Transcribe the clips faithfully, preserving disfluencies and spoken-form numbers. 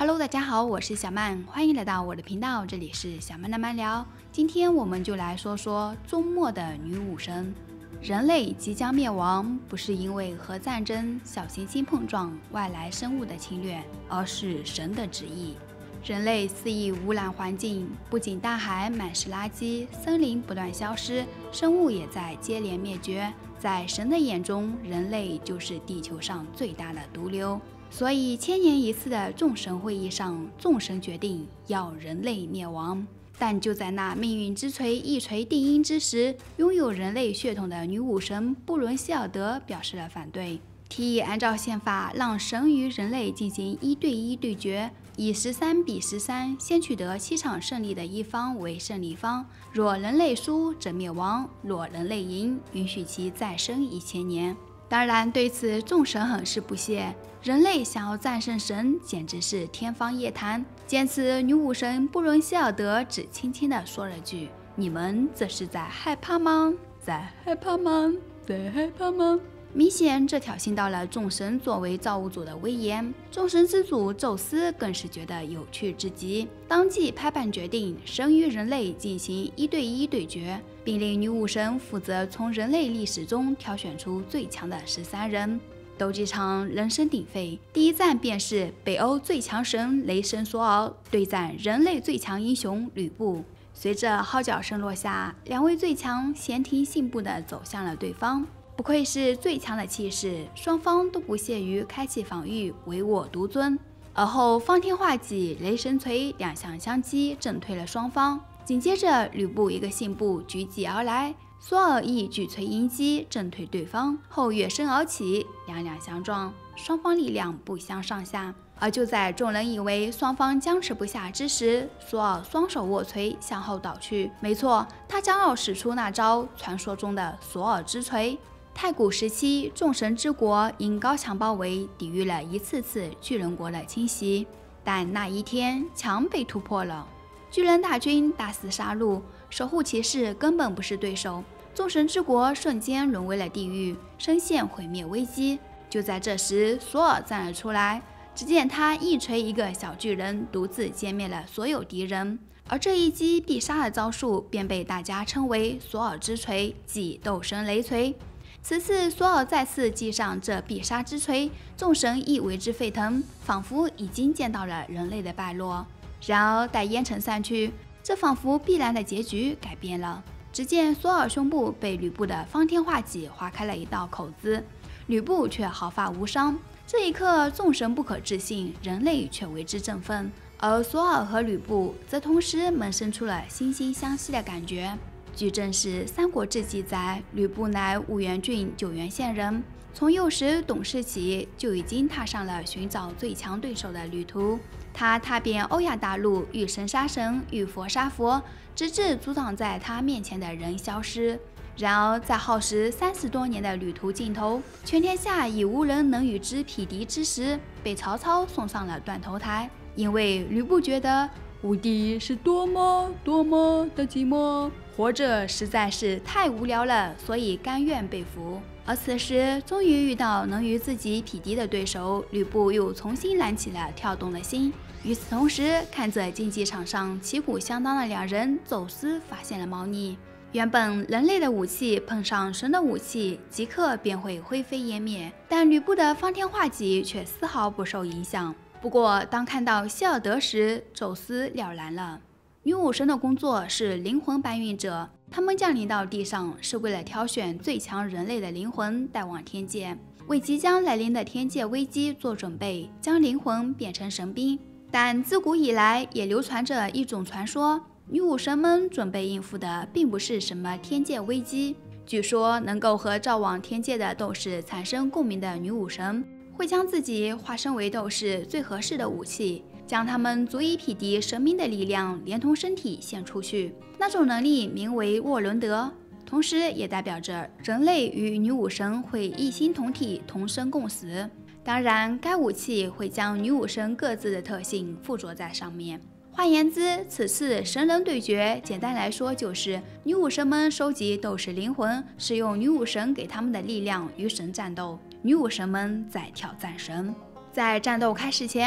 Hello， 大家好，我是小曼，欢迎来到我的频道，这里是小曼的慢聊。今天我们就来说说终末的女武神。人类即将灭亡，不是因为核战争、小行星碰撞、外来生物的侵略，而是神的旨意。人类肆意污染环境，不仅大海满是垃圾，森林不断消失，生物也在接连灭绝。在神的眼中，人类就是地球上最大的毒瘤。所以千年一次的众神会议上，众神决定要人类灭亡。但就在那命运之锤一锤定音之时，拥有人类血统的女武神布伦希尔德表示了反对，提议按照宪法让神与人类进行一对一对决，以十三比十三，先取得七场胜利的一方为胜利方，若人类输则灭亡，若人类赢，允许其再生一千年。当然，对此众神很是不屑，人类想要战胜神，简直是天方夜谭。见此，女武神布伦希尔德只轻轻地说了句：“你们这是在害怕吗？在害怕吗？在害怕吗？”明显，这挑衅到了众神作为造物主的威严。众神之主宙斯更是觉得有趣至极，当即拍板决定神与人类进行一对一对决，并令女武神负责从人类历史中挑选出最强的十三人。斗鸡场人声鼎沸，第一战便是北欧最强神雷神索尔对战人类最强英雄吕布。随着号角声落下，两位最强闲庭信步地走向了对方。不愧是最强的气势，双方都不屑于开启防御，唯我独尊。而后方天画戟、雷神锤两相相击，震退了双方。紧接着，吕布一个信步举戟而来，索尔亦举锤迎击，震退对方，后跃身而起，两两相撞，双方力量不相上下。而就在众人以为双方僵持不下之时，索尔双手握锤向后倒去。没错，他将要使出那招传说中的索尔之锤。太古时期，众神之国因高墙包围，抵御了一次次巨人国的侵袭。但那一天，墙被突破了，巨人大军大肆杀戮，守护骑士根本不是对手。众神之国瞬间沦为了地狱，深陷毁灭危机。就在这时，索尔站了出来，只见他一锤一个小巨人，独自歼灭了所有敌人。而这一击必杀的招数，便被大家称为索尔之锤，即斗神雷锤。此次索尔再次击上这必杀之锤，众神亦为之沸腾，仿佛已经见到了人类的败落。然而待烟尘散去，这仿佛必然的结局改变了。只见索尔胸部被吕布的方天画戟划开了一道口子，吕布却毫发无伤。这一刻，众神不可置信，人类却为之振奋，而索尔和吕布则同时萌生出了惺惺相惜的感觉。据正史《三国志》记载，吕布乃五原郡九原县人，从幼时懂事起，就已经踏上了寻找最强对手的旅途。他踏遍欧亚大陆，遇神杀神，遇佛杀佛，直至阻挡在他面前的人消失。然而，在耗时三十多年的旅途尽头，全天下已无人能与之匹敌之时，被曹操送上了断头台。因为吕布觉得无敌是多么多么的寂寞，活着实在是太无聊了，所以甘愿被俘。而此时终于遇到能与自己匹敌的对手，吕布又重新燃起了跳动的心。与此同时，看着竞技场上旗鼓相当的两人，宙斯发现了猫腻。原本人类的武器碰上神的武器，即刻便会灰飞烟灭，但吕布的方天画戟却丝毫不受影响。不过当看到希尔德时，宙斯了然了。女武神的工作是灵魂搬运者，他们降临到地上是为了挑选最强人类的灵魂带往天界，为即将来临的天界危机做准备，将灵魂变成神兵。但自古以来也流传着一种传说，女武神们准备应付的并不是什么天界危机。据说能够和召往天界的斗士产生共鸣的女武神，会将自己化身为斗士最合适的武器，将他们足以匹敌神明的力量连同身体献出去。那种能力名为沃伦德，同时也代表着人类与女武神会一心同体，同生共死。当然，该武器会将女武神各自的特性附着在上面。换言之，此次神人对决，简单来说就是女武神们收集斗士灵魂，使用女武神给他们的力量与神战斗，女武神们在挑战神。在战斗开始前，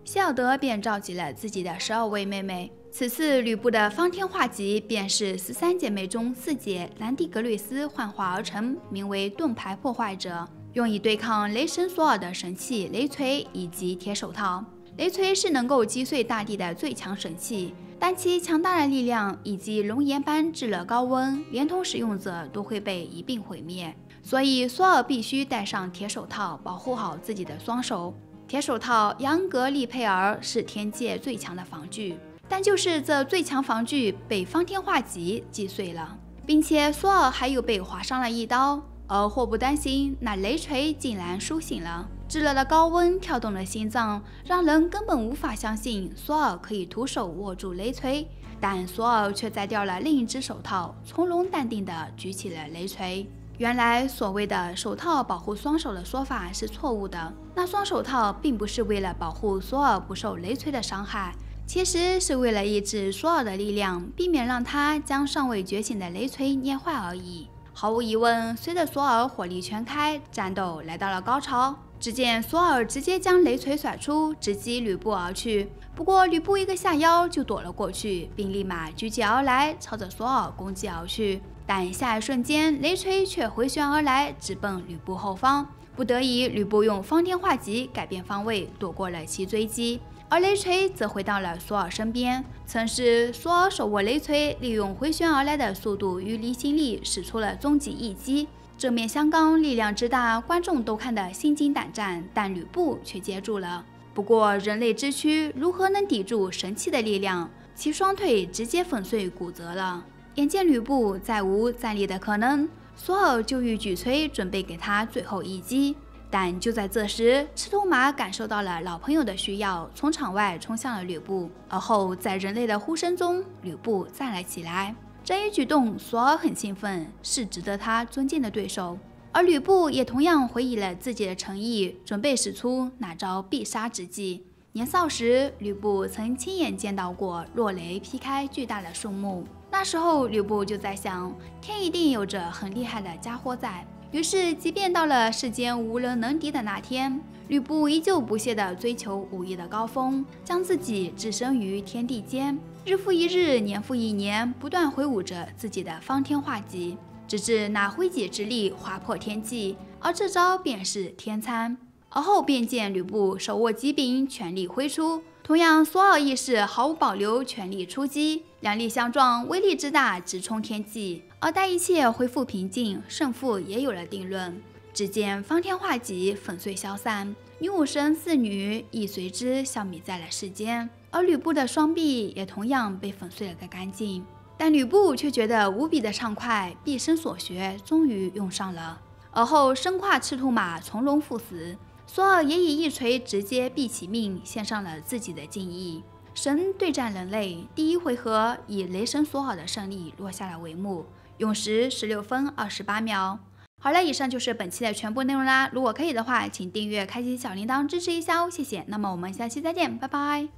希尔德便召集了自己的十二位妹妹。此次吕布的方天画戟便是十三姐妹中四姐兰蒂格瑞斯幻化而成，名为盾牌破坏者，用以对抗雷神索尔的神器雷锤以及铁手套。雷锤是能够击碎大地的最强神器，但其强大的力量以及熔岩般炙热高温，连同使用者都会被一并毁灭。所以索尔必须戴上铁手套，保护好自己的双手。铁手套扬格利佩尔是天界最强的防具，但就是这最强防具被方天画戟击碎了，并且索尔还有被划伤了一刀。而祸不单行，那雷锤竟然苏醒了。炙热的高温跳动了心脏，让人根本无法相信索尔可以徒手握住雷锤。但索尔却摘掉了另一只手套，从容淡定地举起了雷锤。原来所谓的手套保护双手的说法是错误的，那双手套并不是为了保护索尔不受雷锤的伤害，其实是为了抑制索尔的力量，避免让他将尚未觉醒的雷锤捏坏而已。毫无疑问，随着索尔火力全开，战斗来到了高潮。只见索尔直接将雷锤甩出，直击吕布而去。不过吕布一个下腰就躲了过去，并立马举起而来，朝着索尔攻击而去。但下一瞬间，雷锤却回旋而来，直奔吕布后方。不得已，吕布用方天画戟改变方位，躲过了其追击。而雷锤则回到了索尔身边。曾是索尔手握雷锤，利用回旋而来的速度与离心力，使出了终极一击。正面相刚，力量之大，观众都看得心惊胆战，但吕布却接住了。不过人类之躯如何能抵住神器的力量？其双腿直接粉碎骨折了。眼见吕布再无站立的可能，索尔就欲举锤准备给他最后一击。但就在这时，赤兔马感受到了老朋友的需要，从场外冲向了吕布。而后在人类的呼声中，吕布站了起来。这一举动，索尔很兴奋，是值得他尊敬的对手。而吕布也同样回忆了自己的诚意，准备使出那招必杀之计。年少时，吕布曾亲眼见到过落雷劈开巨大的树木，那时候吕布就在想，天一定有着很厉害的家伙在。于是，即便到了世间无人能敌的那天，吕布依旧不懈地追求武艺的高峰，将自己置身于天地间，日复一日，年复一年，不断挥舞着自己的方天画戟，直至那挥戟之力划破天际，而这招便是天参。而后便见吕布手握戟柄，全力挥出。同样，索尔亦是毫无保留，全力出击，两力相撞，威力之大，直冲天际。而待一切恢复平静，胜负也有了定论。只见方天画戟粉碎消散，女武神四女亦随之消弭在了世间，而吕布的双臂也同样被粉碎了个干净。但吕布却觉得无比的畅快，毕生所学终于用上了。而后身跨赤兔马，从容赴死。索尔也以一锤直接毙其命，献上了自己的敬意。神对战人类第一回合以雷神索尔的胜利落下了帷幕，用时十六分二十八秒。好了，以上就是本期的全部内容啦。如果可以的话，请订阅、开启小铃铛支持一下哦，谢谢。那么我们下期再见，拜拜。